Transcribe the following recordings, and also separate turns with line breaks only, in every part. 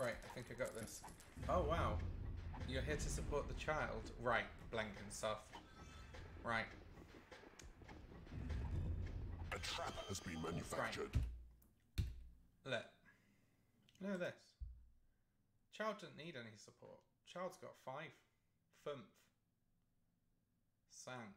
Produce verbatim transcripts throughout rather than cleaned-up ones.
Right, I think I got this. Oh, wow. You're here to support the child. Right, Blenkinsoft. Right.
A trap has been manufactured.
Right. Look. Look at this. Child doesn't need any support. Child's got five. Thumph. Sank.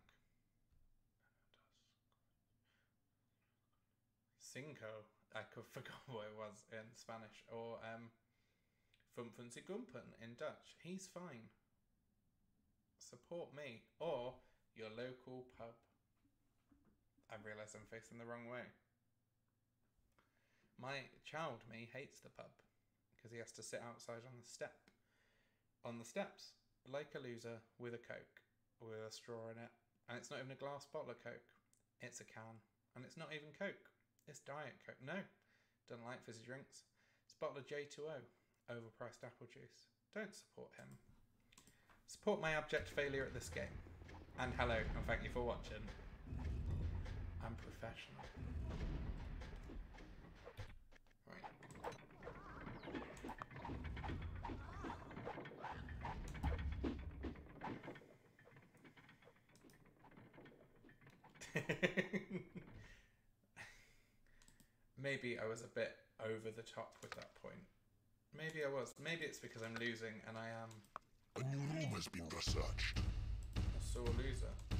Cinco. I could forgot what it was in Spanish. Or um, Fumfun Sigumpen in Dutch. He's fine. Support me. Or your local pub. I realise I'm facing the wrong way. My child, me, hates the pub. Because he has to sit outside on the step. On the steps. Like a loser with a Coke. With a straw in it. And it's not even a glass bottle of Coke. It's a can. And it's not even Coke. It's Diet Coke. No. Don't like fizzy drinks. It's a bottle of J two O. Overpriced apple juice. Don't support him. Support my abject failure at this game. And hello, and thank you for watching. I'm professional. Right. Maybe I was a bit over the top with that point. Maybe I was. Maybe it's because I'm losing and I am
A new room has been researched.
a sore loser.